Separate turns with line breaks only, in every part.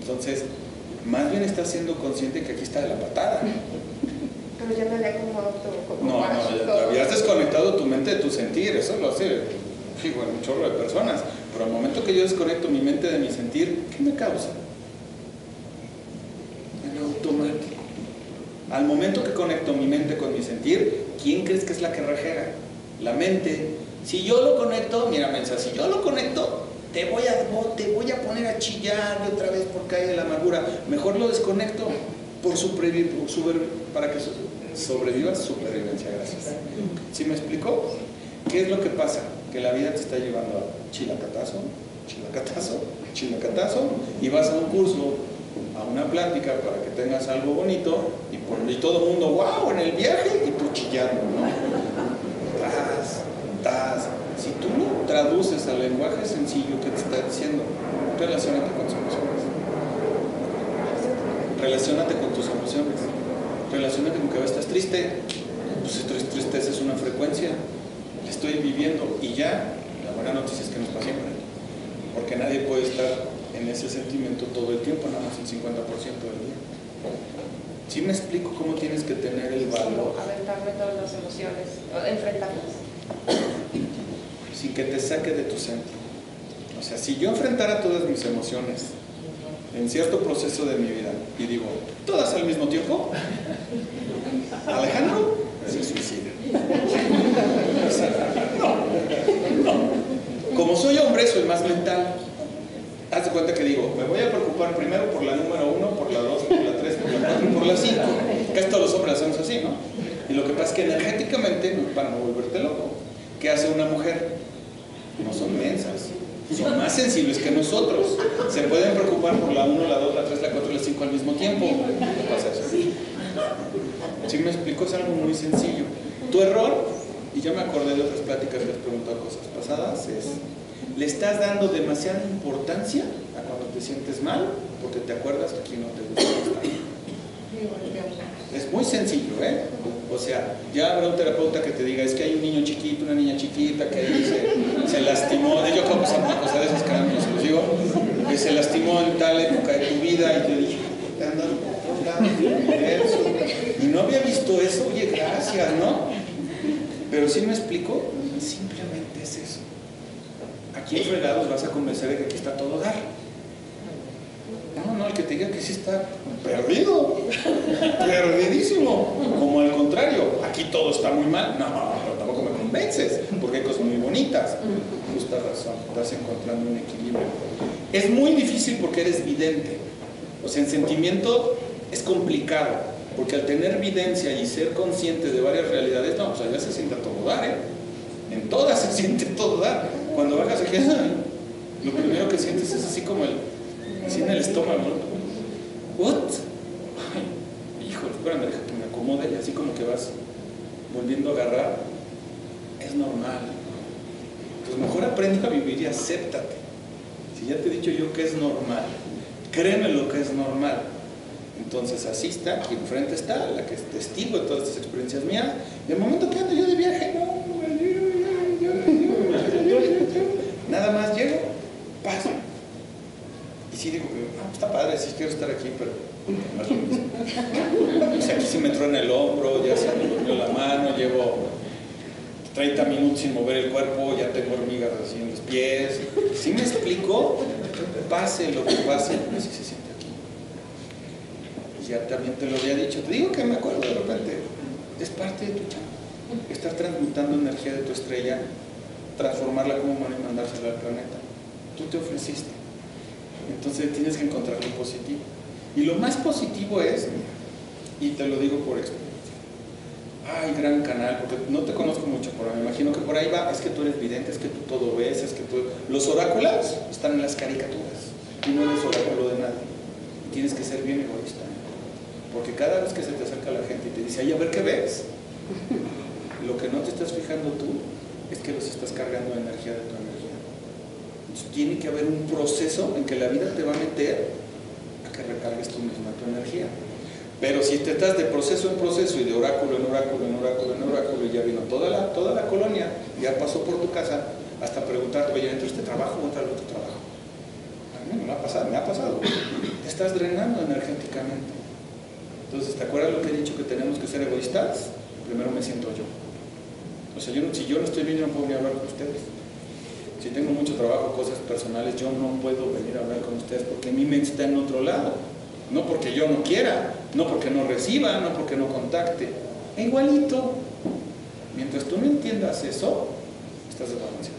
Entonces, más bien estás siendo consciente que aquí está de la patada.
Pero ya me había como
No, habías desconectado tu mente de tu sentir, eso lo hace un chorro de personas. Pero al momento que yo desconecto mi mente de mi sentir, ¿qué me causa? En automático. Al momento que conecto mi mente con mi sentir, ¿quién crees que es la que rejega? La mente. Si yo lo conecto, mira, mensa, si yo lo conecto, te voy a poner a chillar de otra vez porque hay de la amargura. Mejor lo desconecto para que sobrevivas supervivencia. Gracias. ¿Sí me explicó? ¿Qué es lo que pasa? Que la vida te está llevando a chilacatazo, chilacatazo, chilacatazo, y vas a un curso, a una plática para que tengas algo bonito, y todo el mundo, wow, en el viaje, y tú chillando, ¿no? Si tú lo traduces al lenguaje sencillo que te está diciendo, relaciónate con tus emociones. Relaciónate con tus emociones. Relaciónate con que ahora estás triste. Pues tristeza es una frecuencia. La estoy viviendo y ya, la buena noticia es que no es para siempre. Porque nadie puede estar en ese sentimiento todo el tiempo, nada más el 50% del día. ¿Sí me explico cómo tienes que tener el valor?
Aventarme todas las emociones, enfrentarlas.
Sin que te saque de tu centro. O sea, si yo enfrentara todas mis emociones en cierto proceso de mi vida y digo, todas al mismo tiempo, Alejandro se suicida. O sea, no. Como soy hombre, soy más mental. Haz de cuenta que digo, me voy a preocupar primero por la número 1, por la 2, por la 3, por la 4 y por la 5. Casi todos los hombres hacemos así, ¿no? Y lo que pasa es que energéticamente, para no volverte loco, ¿qué hace una mujer? No son mensas, son más sensibles que nosotros. Se pueden preocupar por la 1, la 2, la 3, la 4 y la 5 al mismo tiempo. ¿Qué pasa eso? Si me explico, es algo muy sencillo. Tu error, y ya me acordé de otras pláticas que has preguntado cosas pasadas, es le estás dando demasiada importancia a cuando te sientes mal porque te acuerdas que aquí no te gusta estar. Es muy sencillo, ¿eh? O sea, ya habrá un terapeuta que te diga, es que hay un niño chiquito, una niña chiquita que ahí se lastimó, yo acabo de pasar una cosa de esas, caramba, se los digo, que se lastimó en tal época de tu vida y te dije, te andan por todos lados del universo. Y no había visto eso, oye, gracias, ¿no? Pero sí me explico, simplemente es eso. ¿A quién fregados vas a convencer de que aquí está todo dar? No, el que te diga que sí está perdido, perdidísimo. Como al contrario, aquí todo está muy mal. No, pero tampoco me convences, porque hay cosas muy bonitas. Justa razón, estás encontrando un equilibrio. Es muy difícil porque eres vidente. O sea, en sentimiento es complicado, porque al tener videncia y ser consciente de varias realidades, no, pues allá se siente a todo dar, ¿eh? En todas se siente todo dar. Cuando bajas aquí, lo primero que sientes es así como así en el estómago, ¿no? ¿What? Ay, híjole, espérame, deja que me acomode, y así como que vas volviendo a agarrar. Es normal. Pues mejor aprende a vivir y acéptate. Si ya te he dicho yo que es normal, créeme lo que es normal. Entonces así está, aquí enfrente está, la que es testigo de todas estas experiencias mías. Y el momento que ando yo de viaje, nada más llego, paso. Y sí digo, está padre, sí quiero estar aquí, pero no es lo mismo. O sea, aquí sí me truena el hombro, ya se me durmió la mano, llevo 30 minutos sin mover el cuerpo, ya tengo hormigas así en los pies. ¿Sí me explico? Pase lo que pase, así se siente aquí. Y ya también te lo había dicho, te digo que me acuerdo de repente, es parte de tu chamba. Estar transmutando energía de tu estrella, transformarla como humano y mandársela al planeta. Tú te ofreciste. Entonces tienes que encontrar lo positivo. Y lo más positivo es, y te lo digo por experiencia, ay, gran canal, porque no te conozco mucho, pero me imagino que por ahí va, es que tú eres vidente, es que tú todo ves, es que tú... Los oráculos están en las caricaturas, y no eres oráculo de nadie. Tienes que ser bien egoísta, porque cada vez que se te acerca la gente y te dice, ay, a ver qué ves, lo que no te estás fijando tú es que los estás cargando de energía de tu energía. Entonces, tiene que haber un proceso en que la vida te va a meter a que recargues tú misma tu energía. Pero si te estás de proceso en proceso y de oráculo en oráculo en oráculo en oráculo, y ya vino toda la colonia, ya pasó por tu casa, hasta preguntarte, oye, ¿entro este trabajo o entro al otro trabajo? A mí me ha pasado, te estás drenando energéticamente. Entonces, ¿te acuerdas lo que he dicho que tenemos que ser egoístas? Primero me siento yo. O sea, si yo no estoy bien, yo no puedo ni hablar con ustedes. Si tengo mucho trabajo, cosas personales, yo no puedo venir a hablar con ustedes porque mi mente está en otro lado. No porque yo no quiera, no porque no reciba, no porque no contacte. E igualito. Mientras tú no entiendas eso, estás desbalanceado.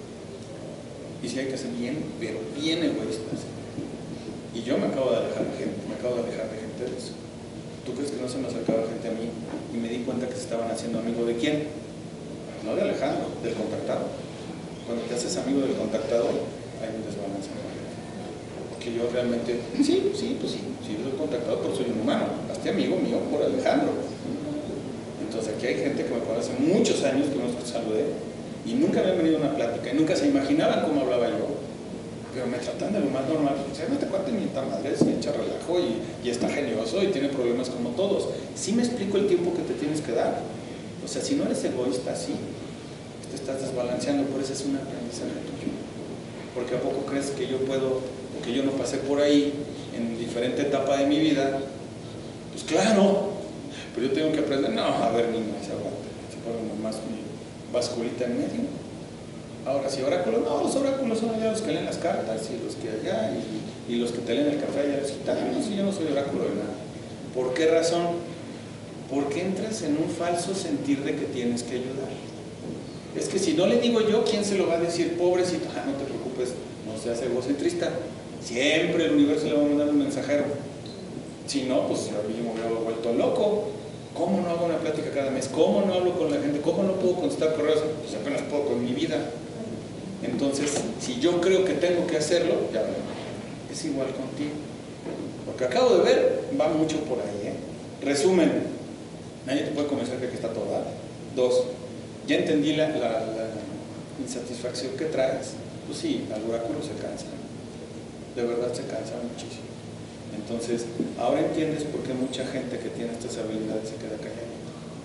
Y si hay que ser bien, pero bien egoístas. Y yo me acabo de alejar de gente, de eso. ¿Tú crees que no se me acercaba gente a mí y me di cuenta que se estaban haciendo amigo de quién? No de Alejandro, del contactado. Cuando te haces amigo del contactado, hay un desbalance. Porque yo realmente, sí, soy contactado, pero soy un humano. Hazte amigo mío por Alejandro. Entonces aquí hay gente que me conoce hace muchos años que no saludé y nunca me han venido a una plática y nunca se imaginaban cómo hablaba yo. Pero me tratan de lo más normal. O sea, no te cuentes ni tan madre, se echa relajo y está genioso y tiene problemas como todos. Sí me explico el tiempo que te tienes que dar. O sea, si no eres egoísta, sí, te estás desbalanceando, por eso es un aprendizaje tuyo. Porque ¿a poco crees que yo puedo, o que yo no pasé por ahí en diferente etapa de mi vida? Pues claro, pero yo tengo que aprender. No, a ver, niño, se aguanta. Se pone nomás mi basculita en medio. Ahora, si oráculos, no, los oráculos son allá los que leen las cartas y los que allá, y los que te leen el café allá los gitanos, y yo no soy oráculo de nada. ¿Por qué razón? Porque entras en un falso sentir de que tienes que ayudar. Es que si no le digo yo, ¿quién se lo va a decir? Pobrecito, no te preocupes, no seas egocentrista. Siempre el universo le va a mandar un mensajero. Si no, pues yo me hubiera vuelto loco. ¿Cómo no hago una plática cada mes? ¿Cómo no hablo con la gente? ¿Cómo no puedo contestar correos? Pues apenas puedo con mi vida. Entonces, si yo creo que tengo que hacerlo, ya veré. Es igual contigo. Lo que acabo de ver va mucho por ahí, Resumen, nadie te puede convencer de que está todo dado. 2, ya entendí la insatisfacción que traes. Pues sí, al oráculo se cansa. De verdad se cansa muchísimo. Entonces, ahora entiendes por qué mucha gente que tiene estas habilidades se queda callada.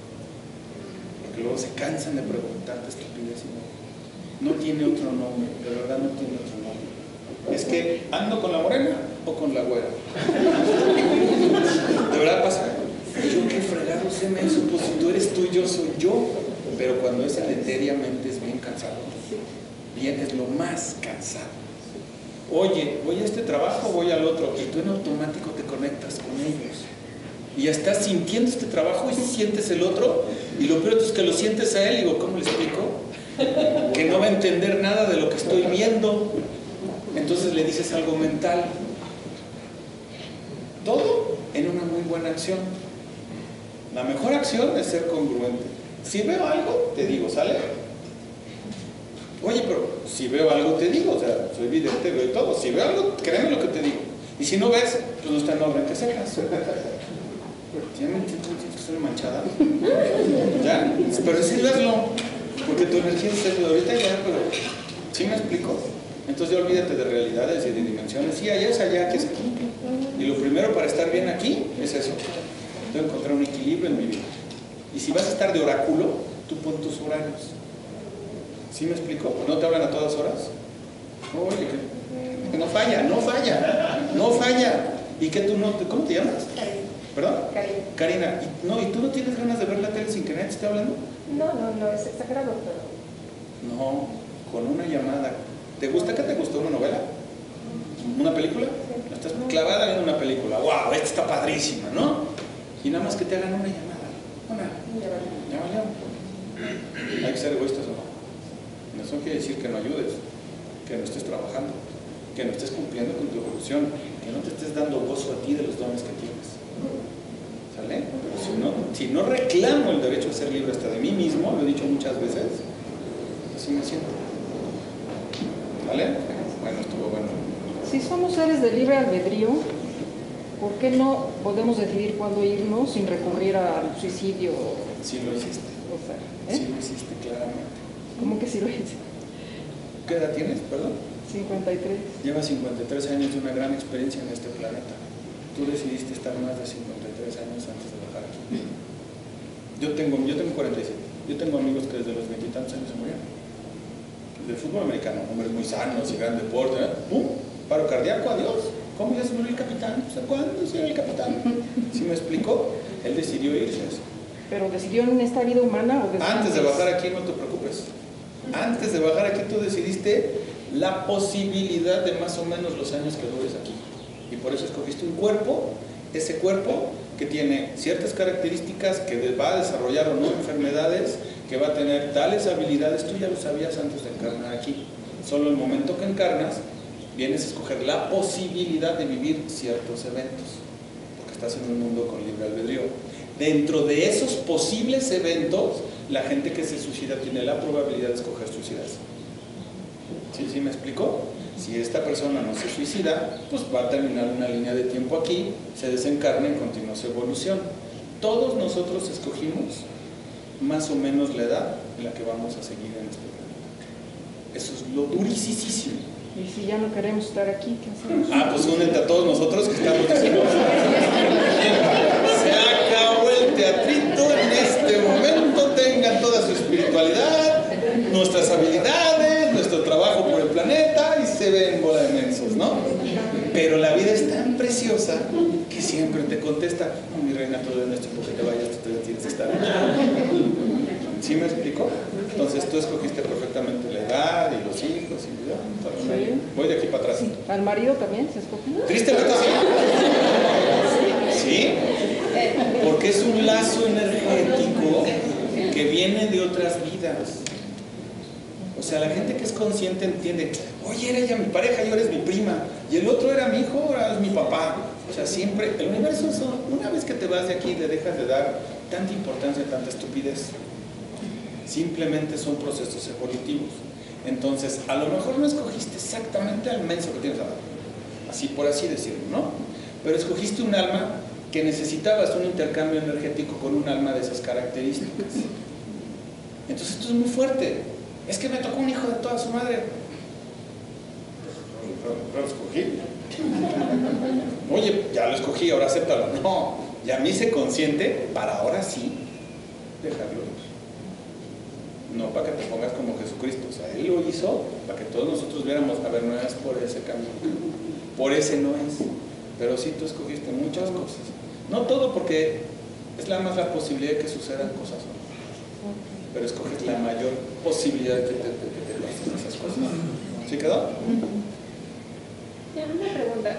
Porque luego se cansan de preguntarte estupidez y no tiene otro nombre, de verdad no tiene otro nombre. Es que ando con la morena o con la güera. De verdad pasa. Yo qué fregado se me hizo, pues si tú eres tú, yo soy yo. Pero cuando es aleatoriamente es bien cansado. Bien, es lo más cansado. Oye, voy a este trabajo, voy al otro, y tú en automático te conectas con ellos. Y ya estás sintiendo este trabajo y sientes el otro, y lo peor es que lo sientes a él, y digo, ¿cómo le explico? Que no va a entender nada de lo que estoy viendo. Entonces le dices algo mental. Todo en una muy buena acción. La mejor acción es ser congruente. Si veo algo, te digo, ¿sale? Oye, pero si veo algo, te digo, o sea, soy evidente, veo todo. Si veo algo, créeme lo que te digo. Y si no ves, pues no está en obra, ¿en qué secas? ¿Ya me entiendes que estoy manchada? ¿Ya? Pero sí verlo, porque tu energía es de ahorita ya, pero ¿sí me explico? Entonces ya olvídate de realidades y de dimensiones. Sí, allá es allá, aquí es aquí. Y lo primero para estar bien aquí es eso. Tengo que encontrar un equilibrio en mi vida. Y si vas a estar de oráculo, tú pon tus horarios. ¿Sí me explico? ¿No te hablan a todas horas? Oye, que no falla, no falla, no falla. ¿Y que tú no? ¿Cómo te llamas?
Karina.
¿Perdón?
Karina.
Karina, ¿y tú no tienes ganas de ver la tele sin que nadie te esté hablando?
No, es exagerado, pero...
No, con una llamada. ¿Te gusta? ¿Qué te gustó? ¿Una novela? ¿Una película? Estás clavada en una película. ¡Wow! Esta está padrísima, ¿no? Y nada más que te hagan una llamada. Ya valió. Hay que ser egoístas, ¿no? Eso quiere decir que no ayudes, que no estés trabajando, que no estés cumpliendo con tu evolución, que no te estés dando gozo a ti de los dones que tienes. ¿Sale? Pero si no reclamo el derecho a ser libre hasta de mí mismo, lo he dicho muchas veces, así me siento. ¿Vale? Bueno, estuvo bueno.
Si somos seres de libre albedrío, ¿por qué no podemos decidir cuándo irnos sin recurrir al suicidio?
Sí lo hiciste.
O sea,
Sí lo hiciste, claramente.
¿Cómo que sí lo hice?
¿Qué edad tienes, perdón?
53.
Llevas 53 años de una gran experiencia en este planeta. Tú decidiste estar más de 53 años antes de bajar aquí. Yo tengo 47. Yo tengo amigos que desde los 20 y tantos años se murieron. Del fútbol americano, hombres muy sanos y gran deporte, ¡pum! Paro cardíaco, adiós. ¿Cómo ya se murió el capitán? Pues, ¿cuándo se murió el capitán? ¿Sí me explicó? Él decidió irse.
¿Pero decidió en esta vida humana o
antes de bajar aquí? No te preocupes. Antes de bajar aquí tú decidiste la posibilidad de más o menos los años que dures aquí. Y por eso escogiste un cuerpo, ese cuerpo que tiene ciertas características, que va a desarrollar o no enfermedades, que va a tener tales habilidades. Tú ya lo sabías antes de encarnar aquí. Solo el momento que encarnas, vienes a escoger la posibilidad de vivir ciertos eventos, porque estás en un mundo con libre albedrío. Dentro de esos posibles eventos, la gente que se suicida tiene la probabilidad de escoger suicidarse. ¿Sí me explicó? Si esta persona no se suicida, pues va a terminar una línea de tiempo aquí, se desencarna y continúa su evolución. Todos nosotros escogimos más o menos la edad en la que vamos a seguir en este planeta. Eso es lo durísimo.
Y si ya no queremos estar aquí, ¿qué hacemos?
Pues únete a todos nosotros que estamos diciendo. Se acabó el teatrito en este momento. Tengan toda su espiritualidad, nuestras habilidades, nuestro trabajo por el planeta y se ven bola de mensos, ¿no? Pero la vida es tan preciosa que siempre te contesta: no, mi reina, todavía no es tiempo que te vayas, tú todavía tienes que estar aquí. ¿Sí me explicó? Entonces tú escogiste perfectamente la edad y los hijos y ya. Sí. Voy de aquí para atrás.
Sí. ¿Al marido también se escoge?
Tristemente sí. ¿Sí? Porque es un lazo energético que viene de otras vidas. O sea, la gente que es consciente entiende: oye, era ella mi pareja, yo eres mi prima, y el otro era mi hijo, ahora es mi papá. O sea, siempre, el universo, una vez que te vas de aquí, le dejas de dar tanta importancia a tanta estupidez. Simplemente son procesos evolutivos. Entonces, a lo mejor no escogiste exactamente al menso que tienes ahora, así por así decirlo, ¿no? Pero escogiste un alma que necesitabas un intercambio energético con un alma de esas características. Entonces esto es muy fuerte. Es que me tocó un hijo de toda su madre. Pero escogí. Oye, ya lo escogí, ahora acéptalo. No, ya me hice consciente para ahora sí dejarlo ir. No para que te pongas como Jesucristo. O sea, Él lo hizo para que todos nosotros viéramos: a ver, no es por ese camino, por ese no es. Pero sí tú escogiste muchas cosas. No todo, porque es la posibilidad de que sucedan cosas, ¿no? Pero escoges la mayor posibilidad de que te pasen esas cosas. ¿Sí quedó?
Una pregunta.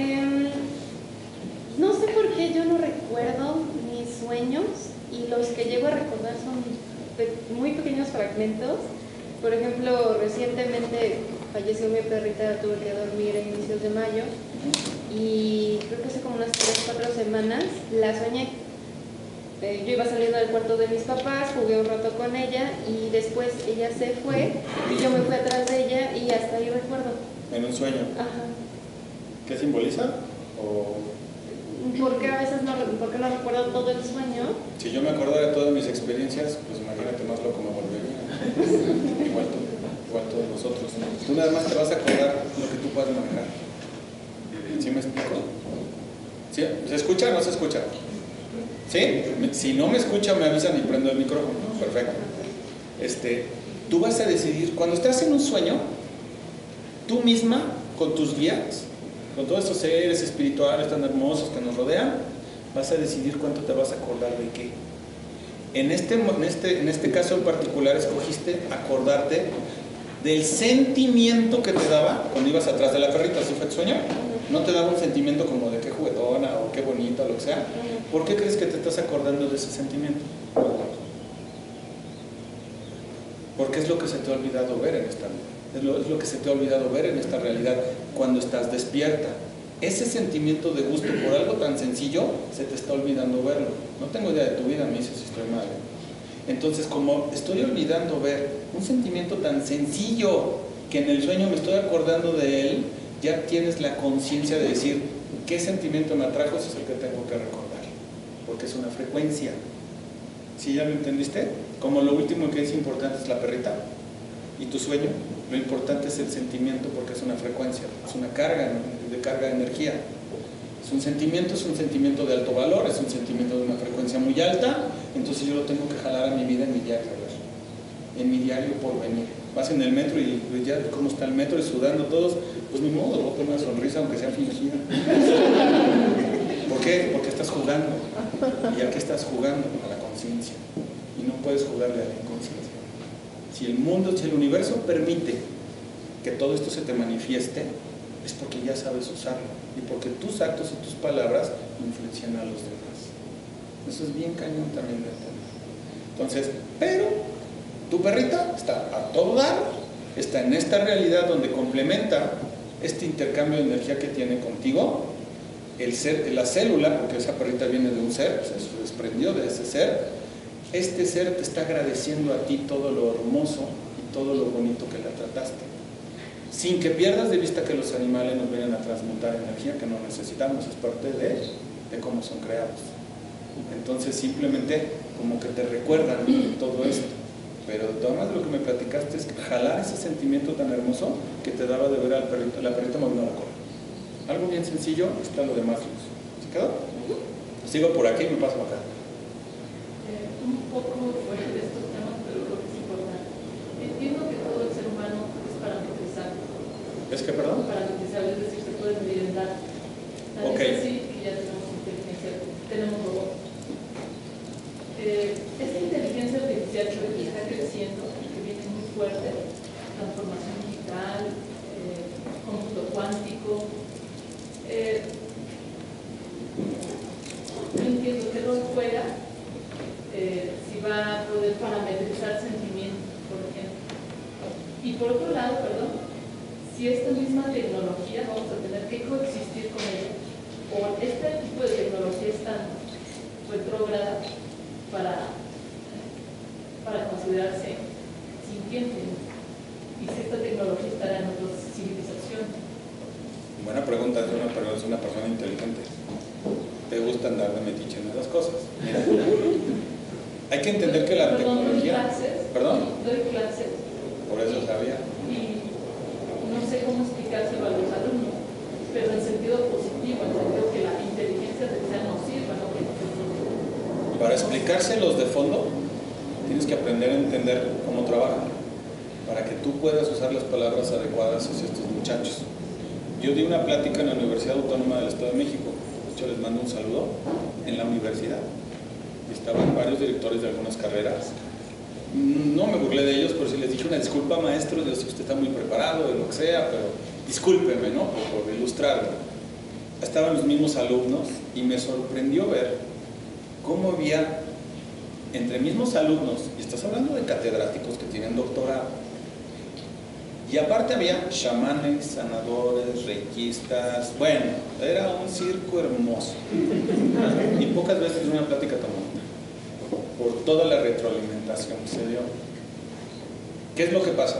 No sé por qué yo no recuerdo mis sueños, y los que llego a recordar son muy pequeños fragmentos. Por ejemplo, recientemente falleció mi perrita, tuve que dormir a inicios de mayo, y creo que hace como unas 3-4 semanas la soñé. Yo iba saliendo del cuarto de mis papás, jugué un rato con ella y después ella se fue y yo me fui atrás de ella y hasta ahí recuerdo.
¿En un sueño?
Ajá.
¿Qué simboliza?
¿Por qué a veces no recuerdo todo el sueño?
Si yo me acordara de todas mis experiencias, pues imagínate más loco me volvería. Igual todos nosotros. Tú nada más te vas a acordar lo que tú puedas manejar. ¿Sí me explico? ¿Sí? ¿Se escucha o no se escucha? ¿Sí? Si no me escucha, me avisan y prendo el micrófono. Perfecto. Tú vas a decidir, cuando estás en un sueño, tú misma, con tus guías, con todos estos seres espirituales tan hermosos que nos rodean, vas a decidir cuánto te vas a acordar de qué. En este caso en particular, escogiste acordarte del sentimiento que te daba cuando ibas atrás de la perrita. ¿Sí fue tu sueño? No te daba un sentimiento como de qué juguetona o qué bonita o lo que sea. ¿Por qué crees que te estás acordando de ese sentimiento? Porque es lo que se te ha olvidado ver en esta vida. Es lo que se te ha olvidado ver en esta realidad cuando estás despierta. Ese sentimiento de gusto por algo tan sencillo, se te está olvidando verlo. No tengo idea de tu vida, me dices si estoy mal. Entonces, como estoy olvidando ver un sentimiento tan sencillo que en el sueño me estoy acordando de él, ya tienes la conciencia de decir: ¿qué sentimiento me atrajo? Ese es el que tengo que recordar, porque es una frecuencia. ¿Sí ya lo entendiste? Como lo último que es importante es la perrita y tu sueño, lo importante es el sentimiento, porque es una frecuencia, es una carga de energía. Es un sentimiento de alto valor, es un sentimiento de una frecuencia muy alta. Entonces yo lo tengo que jalar a mi vida, en mi diario, en mi diario por venir. Vas en el metro y ya cómo está el metro, y sudando todos, Pues ni modo, voy a poner una sonrisa aunque sea fingida. ¿Por qué? Porque estás jugando. ¿Y a qué estás jugando? A la conciencia. Y no puedes jugarle a la inconsciencia. Si el mundo, si el universo permite que todo esto se te manifieste, es porque ya sabes usarlo. Y porque tus actos y tus palabras influencian a los demás. Eso es bien cañón también de entender. Entonces, pero tu perrita está a todo dar, está en esta realidad donde complementa este intercambio de energía que tiene contigo, el ser, la célula, porque esa perrita viene de un ser, o sea, se desprendió de ese ser. Este ser te está agradeciendo a ti todo lo hermoso y todo lo bonito que la trataste, sin que pierdas de vista que los animales nos vienen a transmutar energía que no necesitamos, es parte de cómo son creados. Entonces simplemente como que te recuerdan todo esto. Pero además de lo que me platicaste es jalar ese sentimiento tan hermoso que te daba de ver al perrito, la perrita moviendo la cola. Algo bien sencillo, está lo demás luz. ¿Se quedó? Sigo por aquí y me paso acá.
Un poco fuera de estos temas, pero creo que es importante. Entiendo que todo el ser humano es parametrizable.
¿Es que, perdón?
Parametrizable, es decir, se puede medir en datos.
Ok.
Es así que ya tenemos inteligencia, tenemos robots. Esta inteligencia artificial que está creciendo, que viene muy fuerte, transformación digital, cómputo cuántico, no entiendo qué rol juega, si va a poder parametrizar sentimientos, por ejemplo. Y por otro lado, perdón, si esta misma tecnología vamos a tener que coexistir con ella, o este tipo de tecnología es tan retrógrada para considerarse sintiente, y si esta tecnología estará en otras civilizaciones.
Buena pregunta, es una persona inteligente. Te gusta andar de metiche en esas cosas. Mira, hay que entender que la tecnología...
Doy clases.
Por eso sabía.
Y no sé cómo explicárselo a los alumnos, pero en sentido positivo, en sentido que la inteligencia artificial nos sirva, ¿no?
Para explicárselos de fondo, tienes que aprender a entender cómo trabajan, para que tú puedas usar las palabras adecuadas hacia estos muchachos. Yo di una plática en la Universidad Autónoma del Estado de México, de hecho les mando un saludo, en la universidad. Estaban varios directores de algunas carreras. No me burlé de ellos, pero sí les dije una disculpa, maestro, yo sé que usted está muy preparado, de lo que sea, pero discúlpeme, ¿no? Por ilustrarlo. Estaban los mismos alumnos y me sorprendió ver cómo había entre mismos alumnos, y estás hablando de catedráticos que tienen doctorado, y aparte había chamanes, sanadores, reikistas, bueno, era un circo hermoso. Y pocas veces una plática tan bonita, por toda la retroalimentación que se dio. ¿Qué es lo que pasa?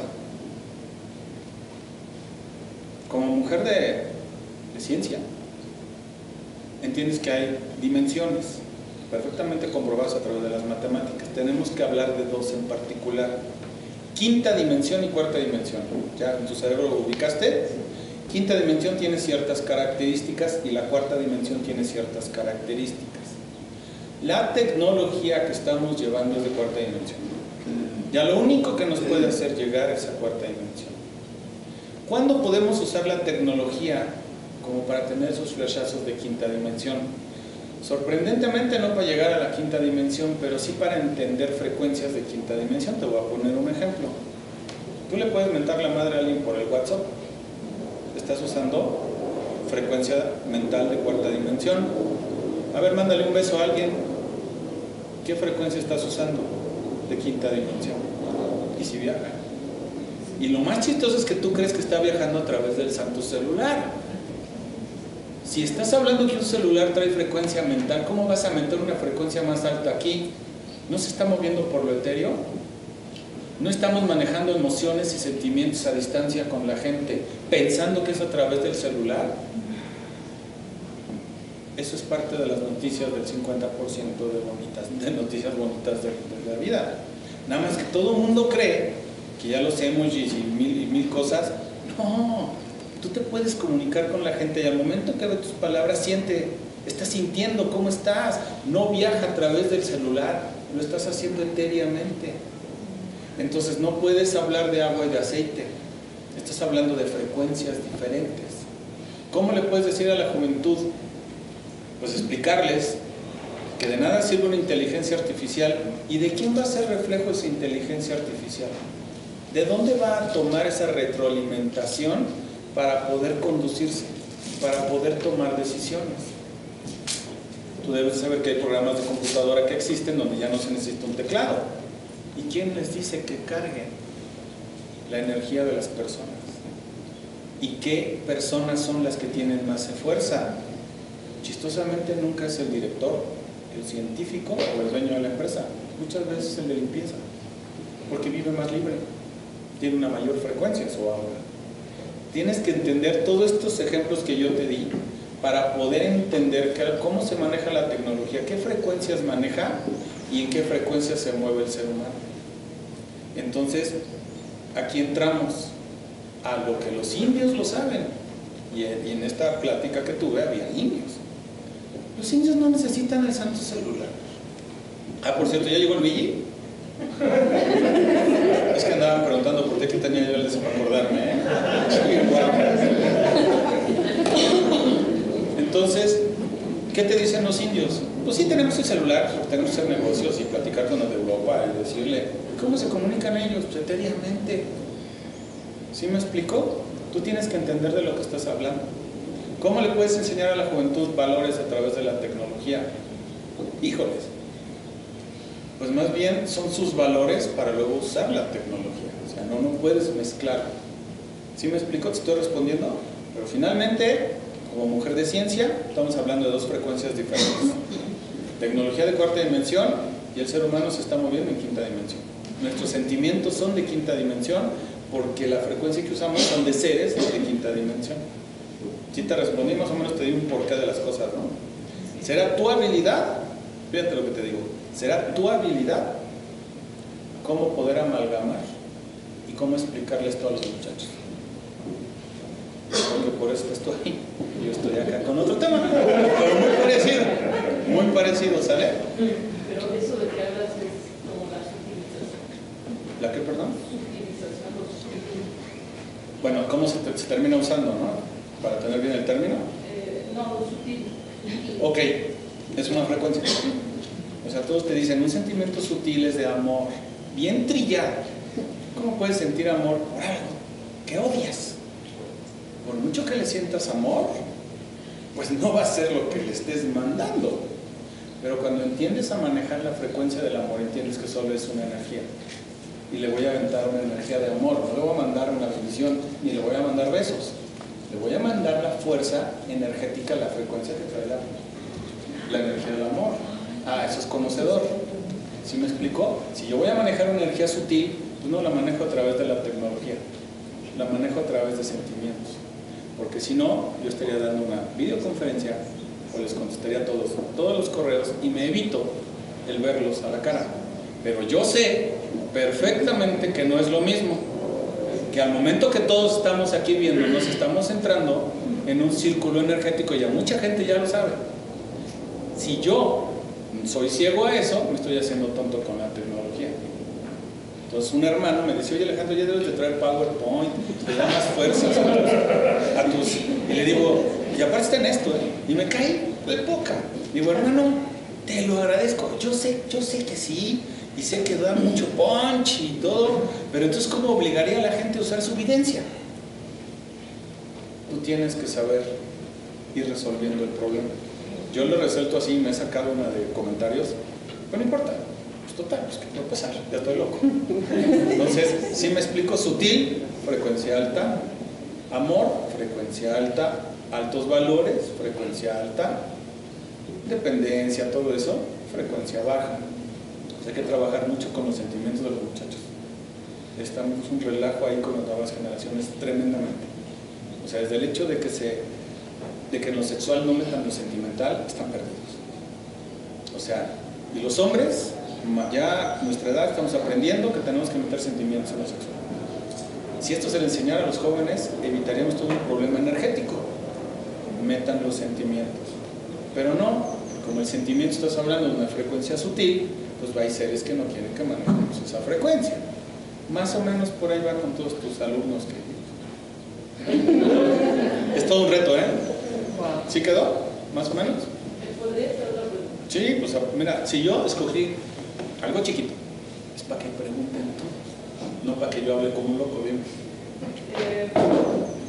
Como mujer de ciencia, entiendes que hay dimensiones perfectamente comprobadas a través de las matemáticas. Tenemos que hablar de dos en particular: quinta dimensión y cuarta dimensión. ¿Ya en tu cerebro lo ubicaste? Quinta dimensión tiene ciertas características y la cuarta dimensión tiene ciertas características. La tecnología que estamos llevando es de cuarta dimensión. Ya lo único que nos puede hacer llegar es a cuarta dimensión. ¿Cuándo podemos usar la tecnología como para tener esos flashazos de quinta dimensión? Sorprendentemente no para llegar a la quinta dimensión, pero sí para entender frecuencias de quinta dimensión. Te voy a poner un ejemplo. Tú le puedes mentar la madre a alguien por el WhatsApp. Estás usando frecuencia mental de cuarta dimensión. A ver, mándale un beso a alguien. ¿Qué frecuencia estás usando de quinta dimensión? Y si viaja. Y lo más chistoso es que tú crees que está viajando a través del santo celular. Si estás hablando que un celular trae frecuencia mental, ¿cómo vas a meter una frecuencia más alta aquí? ¿No se está moviendo por lo etéreo? ¿No estamos manejando emociones y sentimientos a distancia con la gente, pensando que es a través del celular? Eso es parte de las noticias del 50% de noticias bonitas de la vida. Nada más que todo el mundo cree que ya los emojis y mil cosas. No. Tú te puedes comunicar con la gente y al momento que ve tus palabras, está sintiendo cómo estás. No viaja a través del celular, lo estás haciendo etéreamente. Entonces no puedes hablar de agua y de aceite. Estás hablando de frecuencias diferentes. ¿Cómo le puedes decir a la juventud? Pues explicarles que de nada sirve una inteligencia artificial. ¿Y de quién va a ser reflejo esa inteligencia artificial? ¿De dónde va a tomar esa retroalimentación para poder conducirse, para poder tomar decisiones? Tú debes saber que hay programas de computadora que existen donde ya no se necesita un teclado. ¿Y quién les dice que carguen la energía de las personas? ¿Y qué personas son las que tienen más fuerza? Chistosamente nunca es el director, el científico o el dueño de la empresa. Muchas veces el de limpieza, porque vive más libre, tiene una mayor frecuencia en su aura. Tienes que entender todos estos ejemplos que yo te di para poder entender cómo se maneja la tecnología, qué frecuencias maneja y en qué frecuencias se mueve el ser humano. Entonces, aquí entramos a lo que los indios lo saben. Y en esta plática que tuve había indios. Los indios no necesitan el santo celular. Ah, por cierto, ¿ya llegó el Billy? Es que andaban preguntando por qué tenía yo el deseo para acordarme, ¿eh? Entonces, ¿qué te dicen los indios? Pues sí, tenemos el celular, tenemos que hacer negocios y platicar con los de Europa y decirle, ¿cómo se comunican ellos? Pues etéreamente. ¿Sí me explico? Tú tienes que entender de lo que estás hablando. ¿Cómo le puedes enseñar a la juventud valores a través de la tecnología? Híjoles. Pues más bien son sus valores para luego usar la tecnología. O sea, no puedes mezclar. ¿Sí me explico? Te estoy respondiendo. Pero finalmente, como mujer de ciencia, estamos hablando de dos frecuencias diferentes. Tecnología de cuarta dimensión y el ser humano se está moviendo en quinta dimensión. Nuestros sentimientos son de quinta dimensión porque la frecuencia que usamos son de seres de quinta dimensión. Si te respondí, más o menos te di un porqué de las cosas, ¿no? ¿Será tu habilidad? Fíjate lo que te digo. ¿Será tu habilidad cómo poder amalgamar y cómo explicarles esto a los muchachos? Porque por eso estoy, yo estoy acá con otro tema, pero muy parecido, ¿sale?
Pero eso de que hablas es como la subutilización.
¿La qué, perdón?
Subutilización o sutil.
Bueno, ¿cómo se termina usando, no? Para tener bien el término.
No, sutil.
Ok, es una frecuencia. O sea, todos te dicen un sentimiento sutil es de amor, bien trillado. ¿Cómo puedes sentir amor por algo que odias? Por mucho que le sientas amor, pues no va a ser lo que le estés mandando. Pero cuando entiendes a manejar la frecuencia del amor, entiendes que solo es una energía. Y le voy a aventar una energía de amor, no le voy a mandar una bendición, ni le voy a mandar besos. Le voy a mandar la fuerza energética, la frecuencia que trae la energía del amor. Ah, eso es conocedor. ¿Sí me explicó? Si yo voy a manejar una energía sutil, pues no la manejo a través de la tecnología, la manejo a través de sentimientos. Porque si no, yo estaría dando una videoconferencia o les contestaría a todos los correos y me evito el verlos a la cara. Pero yo sé perfectamente que no es lo mismo, que al momento que todos estamos aquí viendo, nos estamos entrando en un círculo energético, y a mucha gente ya lo sabe. Si yo soy ciego a eso, me estoy haciendo tonto con la tecnología. Entonces un hermano me dice, oye Alejandro, ya debes de traer PowerPoint, te da más fuerzas a tus... Y le digo, y aparte está en esto, y me cae de poca. Digo, hermano, te lo agradezco, yo sé que sí, y sé que da mucho punch y todo, pero entonces ¿cómo obligaría a la gente a usar su evidencia? Tú tienes que saber ir resolviendo el problema. Yo lo resuelto así, me he sacado una de comentarios, pero no importa, pues total, pues qué puede pasar, ya estoy loco. Entonces, si me explico, sutil, frecuencia alta, amor, frecuencia alta, altos valores, frecuencia alta, dependencia, todo eso, frecuencia baja. Hay que trabajar mucho con los sentimientos de los muchachos. Estamos un relajo ahí con las nuevas generaciones tremendamente. O sea, desde el hecho de que en lo sexual no metan lo sentimental, están perdidos. O sea, y los hombres, ya a nuestra edad estamos aprendiendo que tenemos que meter sentimientos en lo sexual. Si esto se le enseñara a los jóvenes, evitaríamos todo un problema energético. Metan los sentimientos. Pero no, como el sentimiento estás hablando de una frecuencia sutil, pues hay seres que no quieren que manejemos esa frecuencia. Más o menos por ahí va con todos tus alumnos que Es todo un reto, ¿eh?
Wow.
¿Sí quedó? ¿Más o menos?
¿Podría ser otra pregunta?
Sí, pues mira, si yo escogí algo chiquito, es para que pregunten todos, no para que yo hable como un loco, bien.